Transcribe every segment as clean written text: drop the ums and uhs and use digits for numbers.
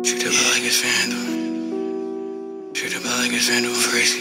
Treat the ball like it's Fanduel. Treat the ball like it's Fanduel, Freeza.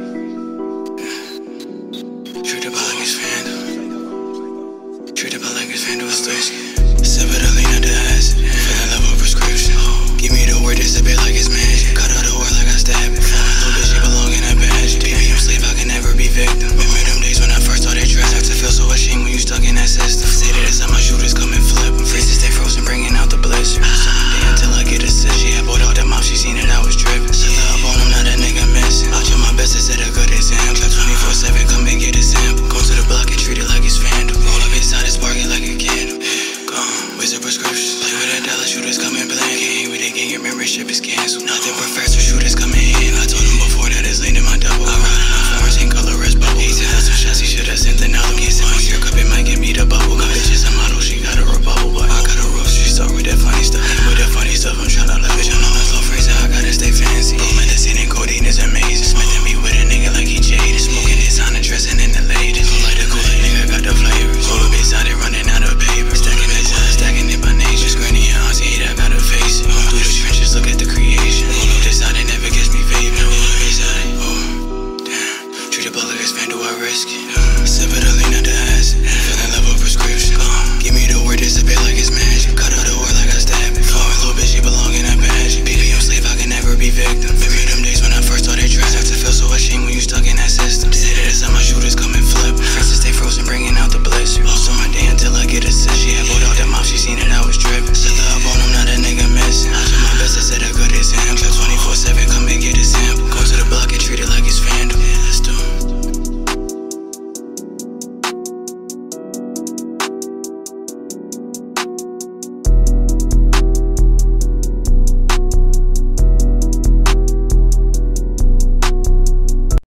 Treat the ball like it's Fanduel. Treat the ball like it's Fanduel, Freeza. Sip it up, lean up the acid. Feeling level prescription. Give me the word, it's a bit like it's magic. Cut out the word like I stab it. Little bitch, she belong in that badge. Baby, I'm slave, I can never be victim. Remember them days when I first saw that track. To feel so ashamed when you stuck in that system. Say that it's how my shooters come and flip. Freeza stay frozen, bringing out the blizzard. Until I get a set. She had bought out that mouth, she seen that I was dripping. Set up on him, now that nigga missing. I'll try my best to set a good example. 24/7, come and get a sample. Go to the block and treat it like it's Fanduel. Roll up inside it, spark it like a candle. Gone, where's the prescription? Play with that dollar, shooters come and blank. Can't hang with the gang, your membership is canceled. Nothing but faster, shooters come in. I told